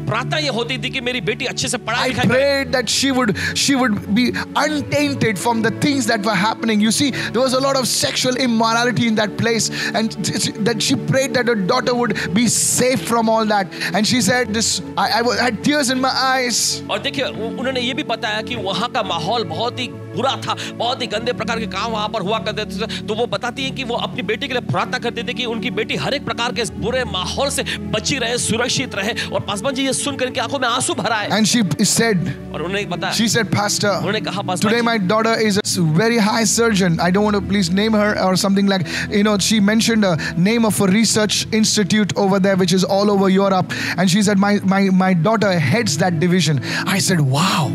प्रार्थना ये होती थी कि मेरी बेटी अच्छे से पढ़ाई I लिखाई करे। prayed that she would she would be untainted from the things that were happening. You see, there was a lot of sexual immorality in that place, and that she prayed that her daughter would be safe from all that. And she said, "This I, I had tears in my eyes." और देखिए उन्होंने ये भी बताया कि वहाँ का माहौल बहुत ही बुरा था, बहुत ही गंदे प्रकार के काम वहाँ पर हुआ करते थे। तो वो बताती है कि वो अपनी बेटी के लिए प्रार्थना करते थे कि उनकी बेटी हर एक प्रकार के बुरे माहौल से बची रहे, सुरक्षित रहे। और पासवान जी ये सुनकर के आंखों में आंसू भर आए। And she said, और उन्होंने बताया, she said, "Pastor, उन्होंने कहा, Paswan today ji, my daughter is a very high surgeon. I don't want to please name her or something like, you know, she mentioned a name of a research institute over there, which is all over Europe. And she said, my, my, my daughter heads that division." I said, "Wow."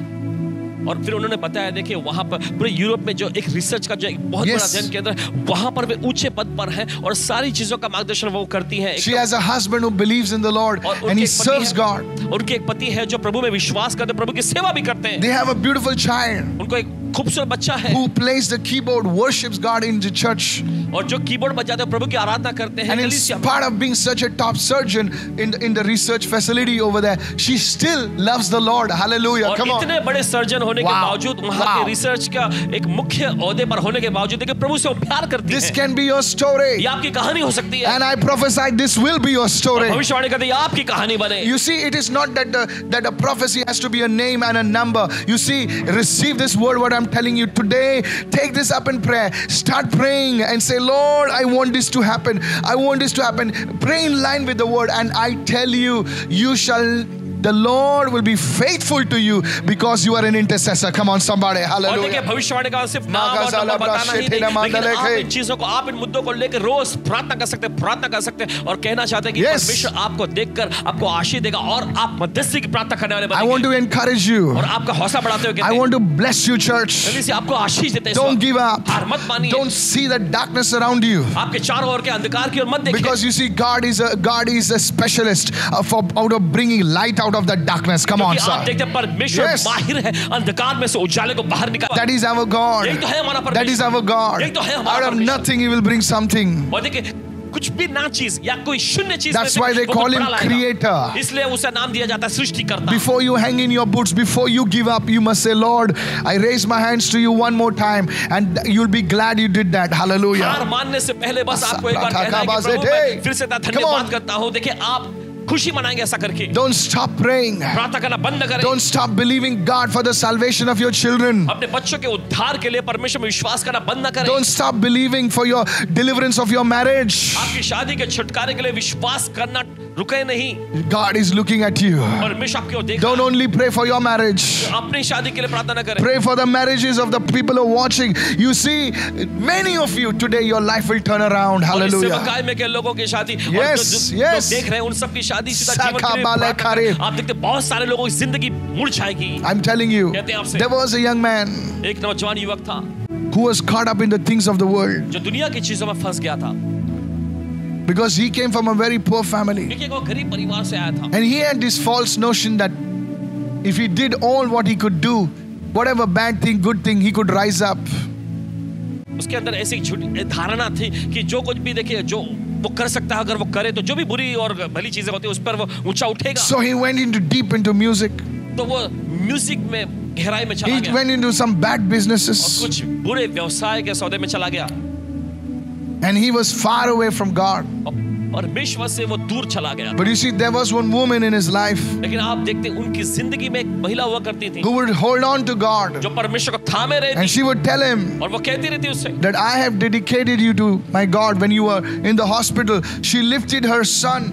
और फिर उन्होंने बताया, देखिए वहां पर पूरे Europe में जो एक रिसर्च का जो एक बहुत Yes. बड़ा अध्ययन केंद्र है, वहां पर वे ऊंचे पद पर हैं और सारी चीजों का मार्गदर्शन वो करती हैं। She has a husband who believes in the Lord और and उनके he एक पति serves है- God. उनके एक पति है जो प्रभु में विश्वास करते, प्रभु की सेवा भी करते हैं। They have a beautiful child उनको एक खूबसूरत बच्चा है who plays the keyboard, worships God in the church. और जो कीबोर्ड बजाते हैं प्रभु की आराधना करते हैं। And in कलीसिया में। spite of being such a top surgeon in the, in the research facility over there, she still loves the Lord. Hallelujah. और Come on. इतने बड़े सर्जन होने के Wow. बावजूद वहां Wow. के रिसर्च का एक मुख्य ओहदे पर होने के बावजूद देखिए प्रभु से वो प्यार करती This है। can be your story. ये आपकी कहानी हो सकती है। And I prophesied this will be your story. भविष्यवाणी करते ये आपकी कहानी बने। You see, it is not that the, that a prophecy has to be a name and a number. You see, receive this word, what I'm telling you today. Take this up in prayer. Start praying and say, "Lord, I want this to happen. I want this to happen." Pray in line with the word, and I tell you, you shall. The Lord will be faithful to you because you are an intercessor. Come on, somebody. और देखिए Hallelujah. भविष्यवाणी का सिर्फ नाम और number बताना ही नहीं, लेकिन आप इन चीजों को, आप इन मुद्दों को लेकर रोज प्रार्थना कर सकते हैं, प्रार्थना कर सकते हैं और कहना चाहते हैं कि Yes. परमेश्वर आपको देखकर आपको आशीष देगा और आप मध्यस्थी की प्रार्थना करने वाले I want बनेंगे। to encourage you. और आपका हौसला बढ़ाते हुए I कहते हैं, want to bless you, church. जल्दी से आपको आशीष देते हैं इस Don't वक्त। give up. हार मत मानिए। Don't see the darkness around you. आपके चारों ओर के अंधकार की ओर मत देखिए। Because you see, God is a God is a specialist uh, for out of bringing light out of the darkness. Come on, क्योंकि आप sir. देखते हैं परमेश्वर Yes. माहिर है अंधकार में से उजाले को बाहर निकाल। That is our God. यही तो है हमारा That is परमेश्वर। our God. यही तो है हमारा Out of परमेश्वर। nothing, He will bring something. और देखिए कुछ भी ना चीज या कोई शून्य चीज में That's से why they वो call कुछ him बड़ा लाएगा। creator. इसलिए उसे नाम दिया जाता है सृष्टिकर्ता। Before you hang in your boots, before you give up, you must say, "Lord, I raise my hands to you one more time," and you'll be glad you did that. हार Hallelujah. मानने से पहले बस आपको एक बार कहना है कि प्रभु मैं फिर से धन्यवाद करता हूँ। देखिए आप खुशी मनाएंगे ऐसा करके। Don't stop praying. प्रार्थना करना बंद करें। Don't stop believing God for the salvation of your children. अपने बच्चों के उद्धार के लिए परमेश्वर में विश्वास करना बंद न करें। Don't stop believing for your deliverance of your marriage. आपकी शादी के छुटकारे के लिए विश्वास करना रुके नहीं। God is looking at you. परमेश्वर आपकी ओर देख Don't रहा है। only pray for your marriage. अपनी शादी के लिए प्रार्थना न करें। Pray for the marriages of the people who are watching. You see, many of you today, your life will turn around. और इस Hallelujah. सेवकाई में के लोगों की शादी और Yes, जो- जो yes. लोग देख रहे हैं उन सब की शादी सीधा जीवन के लिए Sakabalai प्रार्थना Kare. करें। आप देखते हैं बहुत सारे लोगों की जिंदगी मुड़ जाएगी। I'm telling you, कहते हैं आपसे। there was a young man एक नौजवान युवक था who was caught up in the things of the world जो दुनिया की चीजों में फंस गया था because he came from a very poor family. क्योंकि वो गरीब परिवार से आया था And he had this false notion that if he did all what he could do, whatever bad thing, good thing, he could rise up. उसके अंदर ऐसी झूठी धारणा थी कि जो कुछ भी देखिए जो वो कर सकता है अगर वो करे तो जो भी बुरी और भली चीजें होती है उस पर वो ऊंचा उठेगा। So he went into deep into music. तो वो म्यूजिक में गहराई में चला He गया went into some bad और businesses. कुछ बुरे व्यवसाय के सौदे में चला गया And he was far away from God. और परमेश्वर से वो दूर चला गया। But you see, there was one woman in his life लेकिन आप देखते हैं उनकी जिंदगी में एक महिला हुआ करती थी who would hold on to God. जो परमेश्वर को थामे रही And थी she would tell him और वो कहती रहती उससे that I have dedicated you to my God. When you were in the hospital, she lifted her son,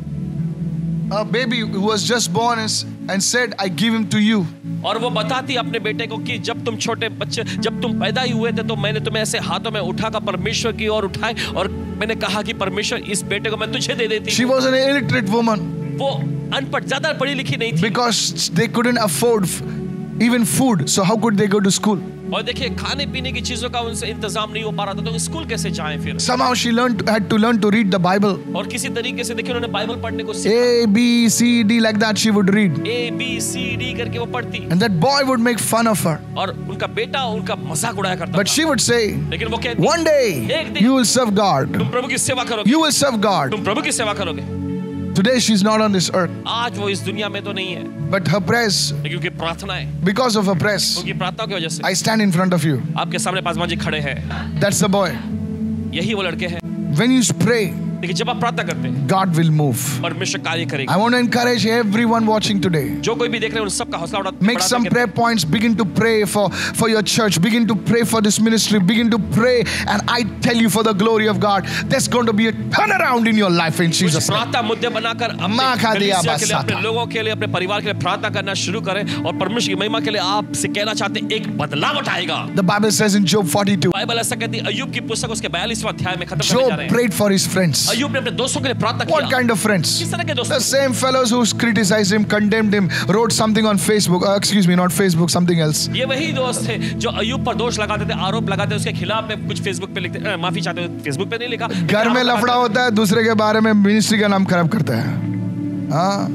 a baby who was just born, and said, "I give him to you." और वो बताती अपने बेटे को कि जब तुम छोटे बच्चे जब तुम पैदा ही हुए थे तो मैंने तुम्हें ऐसे हाथों में उठाकर परमेश्वर की ओर उठाए और मैंने कहा कि परमेश्वर इस बेटे को मैं तुझे दे देती She was an illiterate woman वो अनपढ़ ज्यादा पढ़ी लिखी नहीं थी because they couldn't afford f- even food. So how could they go to school? और देखिए खाने पीने की चीजों का उनसे इंतजाम नहीं हो पा रहा था तो स्कूल कैसे जाएं फिर Somehow she learned had to learn to read the Bible. और किसी तरीके से देखिए उन्होंने बाइबल पढ़ने को सीखा A B C D like that she would read. A B C D करके वो पढ़ती And that boy would make fun of her. और उनका बेटा उनका मजाक उड़ाया करता But था she would say, लेकिन वो कहती "One day एक दिन you will serve God. तुम प्रभु की सेवा करोगे You will serve God." तुम प्रभु की सेवा करोगे Today she's not on this earth, आज वो इस दुनिया में तो नहीं है, but her prayers, लेकिन उनकी प्रार्थना है, because of her prayers, उनकी प्रार्थना की वजह से I stand in front of you. आपके सामने पासवान जी खड़े हैं। That's the boy. यही वो लड़के हैं। When you pray, लेकिन जब आप प्रार्थना करते हैं, God will move. परमेश्वर कार्य करेगा। I want to encourage everyone watching today. जो कोई भी देख रहे हैं उन सबका हौसला उड़ा Make some prayer points. Begin to pray for, for your church. Begin to pray for this ministry. Begin to pray. And I tell you, for the glory of God, there's going to be a turnaround in your life in Jesus' name. प्रार्थना मुद्दे बनाकर माँ खा दिया अपने बस के लिए, अपने लोगों के लिए, अपने परिवार के लिए प्रार्थना करना शुरू करें और परमेश्वर की महिमा के लिए आपसे कहना चाहते हैं एक बदलाव आएगा। The Bible says in Job forty-two, Bible ऐसा कहती है, अय्यूब की पुस्तक उसके बयालीसवां अध्याय में खत्म करने जा रहे Job हैं। prayed for his friends. अय्यूब ने अपने दोस्तों के लिए प्रार्थना What किया। kind of friends? किस तरह के दोस्त? The same fellows who criticized him, condemned him, wrote something on Facebook. Uh, excuse me, not Facebook, something else. ये वही दोस्त थे जो अय्यूब पर दोष लगाते थे, आरोप लगाते थे, उसके खिलाफ में कुछ फेसबुक पे लिखते, अ, माफी चाहते थे, फेसबुक पे नहीं लिखा। घर में लफड़ा होता है, दूसरे के बारे में मिनिस्ट्री का नाम खराब करता है। हाँ।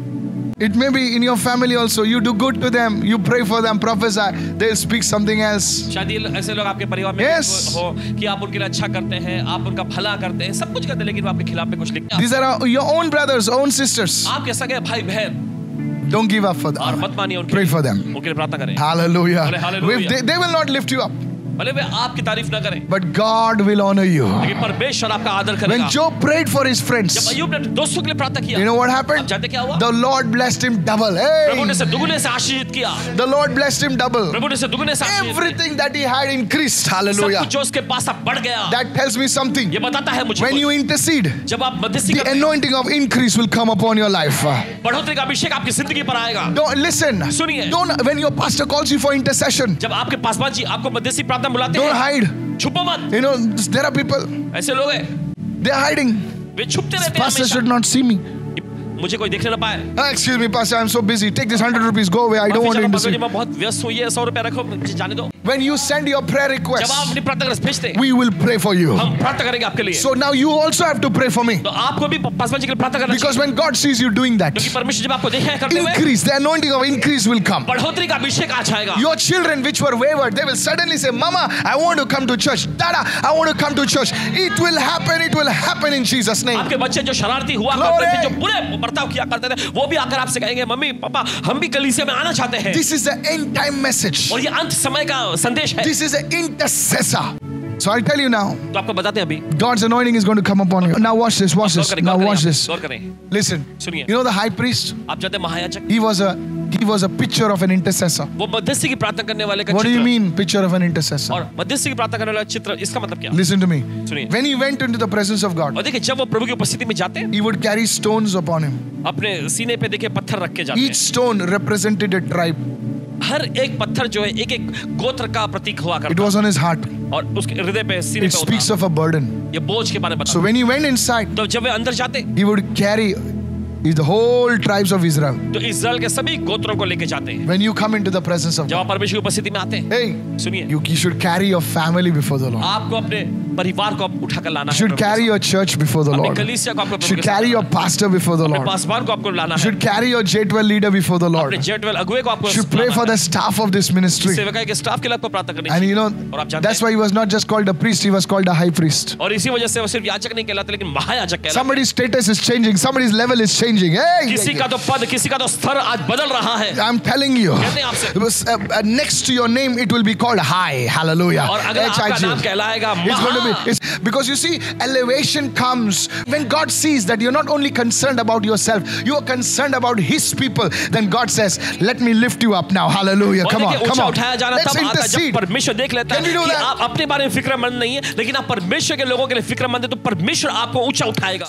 It may be in your family also. You do good to them. You pray for them, prophesy. They'll speak something else. शायद ये ऐसे लोग आपके परिवार में Yes. हो कि आप उनके लिए अच्छा करते हैं, आप उनका भला करते हैं, सब कुछ करते हैं, लेकिन वो आपके खिलाफ में कुछ लिखते हैं। These are your own brothers, own sisters. आपके सगे भाई बहन, Don't give up for और them. मत मानिए उनके Pray लिए, for them. उनके लिए प्रार्थना करें। Hallelujah. Hallelujah. Hallelujah. They, they will not lift you up, भले वे आपकी तारीफ ना करें, but God will honor you. लेकिन परमेश्वर आपका आदर When करेगा। Job prayed for his जब friends, अय्यूब ने दोस्तों के लिए प्रार्थना किया, you know what आप happened? जानते क्या हुआ? The Lord blessed him double. प्रभु ने Hey, उसे दुगने से आशीषित किया। the Lord blessed him double. प्रभु ने उसे दुगने से आशीषित किया। Everything that he had increased. सब Hallelujah. कुछ जो उसके पास अब बढ़ गया। That tells me something. ये बताता है मुझे When कुछ। you intercede, जब आप मध्यस्थी the करते हैं, anointing of increase will come upon your life. बढ़ोतरी का अभिषेक आपकी जिंदगी पर आएगा। Don't listen. सुनिए। Don't when your pastor calls you for intercession, जब आपके पासवान जी आपको मध्यस्थी प्रार्थना बुलाते don't हैं, hide. छुपो मत। You know, there are people, ऐसे लोग हैं, they're hiding. वे छुपते रहते हैं Pastor should हमेशा। not see me. मुझे कोई देखने ना पाए। Ah, excuse me, Pastor, I'm so busy. Take this hundred rupees, go away. I don't माफी want to चाहता हूं, पासवान जी, intercede. मैं बहुत व्यस्त हूँ, ये सौ रुपया रखो, मुझे जाने दो। When you send your prayer जब request, आप अपनी प्रार्थना कर भेजते हैं, we will pray for you. हम प्रार्थना करेंगे आपके लिए। So now you also have to pray for me. तो आपको भी पासवान जी के लिए प्रार्थना करना Because चाहिए, when God sees you doing that, क्योंकि परमेश्वर जब आपको देखेगा करते हुए, increase, the anointing of increase will come. बढ़ोतरी का अभिषेक आ जाएगा। Your children which were wayward, they will suddenly say, Mama, I want to come to church. Dada, I want to come to church. It will happen, it will happen in Jesus' name. आपके बच्चे जो शरारती हुआ Glory. करते थे, जो बुरे बर्ताव किया करते थे, वो भी आकर आपसे कहेंगे, मम्मी पापा हम भी कलीसिया में आना चाहते हैं। This is the end time message. और ये अंत समय का संदेश है। This is an intercessor. So I'll tell you now, तो आपको बताते हैं अभी। God's anointing is going to come upon you. Now watch this, watch Gaur this. करें, Now गौर watch करें, this. गौर करें। Listen, सुनिए। you know the high priest? आप जानते हैं महायाजक, He was a he was a picture of an intercessor. वो मध्यस्थी की प्रार्थना करने वाले का What do you चित्र। mean, picture of an intercessor? और मध्यस्थी की प्रार्थना करने वाला चित्र, इसका मतलब क्या? Listen to me. सुनिए। When he went into the presence of God, और देखिए जब वो प्रभु की उपस्थिति में जाते हैं, he would carry stones upon him. अपने सीने पे देखिए पत्थर रख के जाते Each हैं। stone represented a tribe. हर एक पत्थर जो है एक एक गोत्र का प्रतीक हुआ It करता was on his heart. और उसके हृदय पे सीने It पे speaks होता। of a burden. ये बोझ के बारे में So बताता। when he went inside, तो जब वे अंदर जाते, he would carry the whole tribes of Israel. तो इस्राएल के सभी गोत्रों को लेके जाते हैं। When you come into the presence of जब God, आप परमेश्वर की उपस्थिति में आते हैं, hey, सुनिए, you, you should carry your family before the Lord. आपको अपने परिवार को उठाकर लाना You है। should प्रभु के carry your church before the अपनी Lord. You कलीसिया को आपको प्रभु should के साथ carry your लाना है। pastor before the अपने Lord. पासवान को आपको लाना You है। should carry your J twelve leader before the अपने Lord. जेटवेल अगुवे को आपको You should pray लाना for है। the staff of this ministry. सेवकाई के स्टाफ के लिए आपको प्रार्थना करनी And चाहिए। you know, और आप जानते that's हैं, why he was not just called a priest, he was called a high priest. और इसी वजह से वो सिर्फ याजक नहीं कहलाते, लेकिन महायाजक कहलाते। Somebody's status is changing, somebody's level is changing. Hey! किसी का तो पद, किसी का तो स्तर आज बदल रहा है। I'm telling you, कहते हैं आपसे। it was, uh, uh, next to your name, it will be called high. Hallelujah. और अगर H I आपका G. नाम कहलाएगा It's going to महा, be it's, because you see, elevation comes when God sees that you're not only concerned about yourself, you are concerned about His people. Then God says, "Let me lift you up now." Hallelujah. और Come on, देखिए, come ऊंचा on. उठाया जाना Let's तब आता है जब intercede. परमेश्वर देख लेता Can है we do कि that? आप अपने बारे में फिक्रमंद नहीं है, लेकिन आप परमेश्वर के लोगों के लिए फिक्रमंद है, तो परमेश्वर आपको ऊंचा उठाएगा।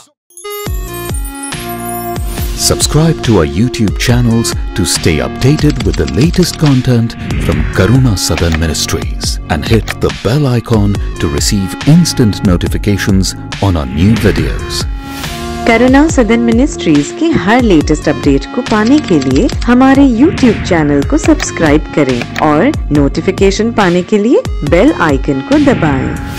Subscribe to our YouTube channels to stay updated with the latest content from Karuna Southern Ministries and hit the bell icon to receive instant notifications on our new videos. करुणा सदन मिनिस्ट्रीज के हर लेटेस्ट अपडेट को पाने के लिए हमारे YouTube channel को subscribe करें और नोटिफिकेशन पाने के लिए बेल आइकन को दबाएं।